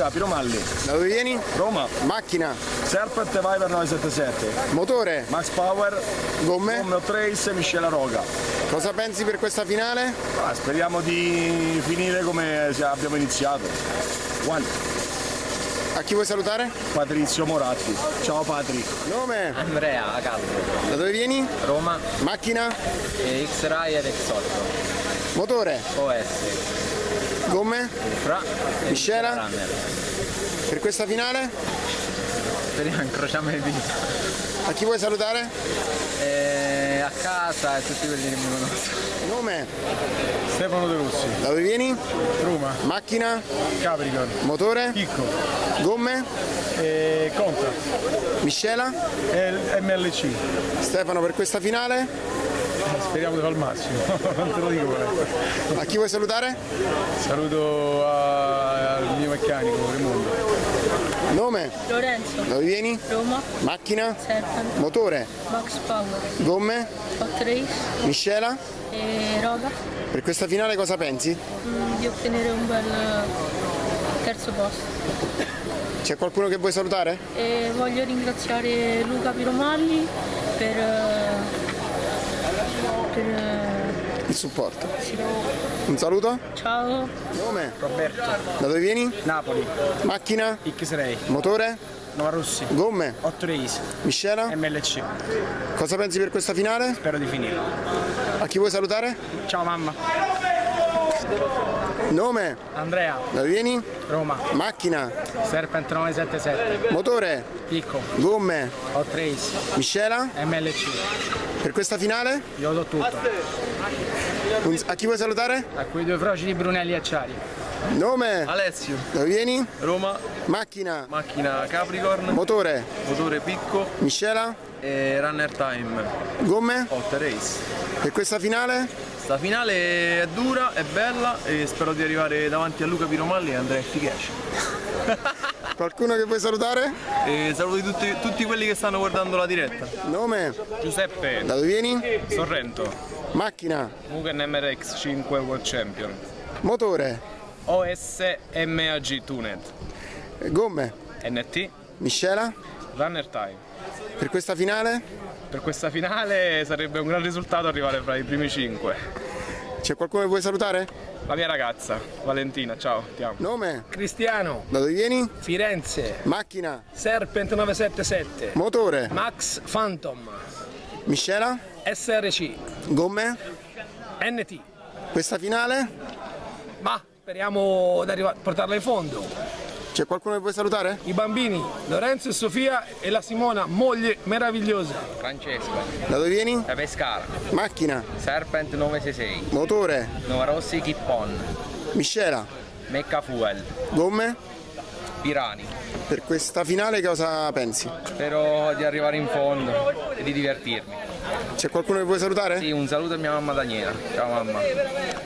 Luca Piromalli. Da dove vieni? Roma. Macchina. Serpent Viper 977. Motore. Max Power. Gomme. Gomme Trace Miscela Roga. Cosa pensi per questa finale? Speriamo di finire come abbiamo iniziato. A chi vuoi salutare? Patrizio Moratti. Ciao Patri. Nome? Andrea, a caldo. Da dove vieni? Roma, Macchina. X-Ray ed X8. Motore. OS. Gomme. Fra. Miscela? Runner. Per questa finale? Speriamo, incrociamo le dita. A chi vuoi salutare? A casa e tutti quelli che mi conoscono. Nome? Stefano De Rossi, Da dove vieni? Roma, Macchina. Capricorn, Motore. Picco, Gomme. Conta, Miscela. MLC. Stefano, per questa finale? Speriamo di fare il massimo, non te lo dico però. A chi vuoi salutare? Saluto al mio meccanico Raimondo. Nome? Lorenzo, Da dove vieni? Roma, Macchina. Serpent, Motore. Max Power, Gomme. Hot Race Miscela. e Roga, Per questa finale cosa pensi? di ottenere un bel terzo posto. C'è qualcuno che vuoi salutare? E voglio ringraziare Luca Piromalli per Il supporto. Un saluto? ciao. Nome? Roberto, Da dove vieni? Napoli, Macchina. X-Ray, Motore. Nova Rossi, Gomme. 8 Race, Miscela. MLC. Cosa pensi per questa finale? Spero di finire. A chi vuoi salutare? Ciao mamma. Nome? Andrea, Da dove vieni? Roma, Macchina. Serpent 977, Motore. Picco, Gomme. Hot Race, Miscela. MLC. Per questa finale? Io do tutto. A chi vuoi salutare? A quei due froci di Brunelli e Acciari. Nome? Alessio, Da dove vieni? Roma, Macchina. macchina Capricorn, Motore. motore Picco Miscela. e runner time, Gomme. 8 race. Per questa finale? Sta finale è dura, è bella e spero di arrivare davanti a Luca Piromalli e Andrea Efficace. Qualcuno che vuoi salutare? E saluto tutti quelli che stanno guardando la diretta. Nome? Giuseppe, Da dove vieni? Sorrento, Macchina. Mugen MRX 5 World Champion, Motore. OS MAG Tuned, Gomme. NT, Miscela. Runner Time. Per questa finale? Per questa finale sarebbe un gran risultato arrivare fra i primi 5. C'è qualcuno che vuoi salutare? La mia ragazza, Valentina, ciao, ti amo. Nome? Cristiano, Da dove vieni? Firenze, Macchina. Serpent 977, Motore. Max Phantom, Miscela. SRC, Gomme. NT. Questa finale? Ma speriamo di portarla in fondo. C'è qualcuno che vuoi salutare? I bambini, Lorenzo e Sofia e la Simona, moglie meravigliosa. Francesco, Da dove vieni? da Pescara. Macchina. Serpent 966. Motore. Nova Rossi Kippon. Miscela. Mecca Fuel. Gomme. Pirani. Per questa finale cosa pensi? Spero di arrivare in fondo e di divertirmi. C'è qualcuno che vuoi salutare? Sì, un saluto a mia mamma Daniela. Ciao mamma.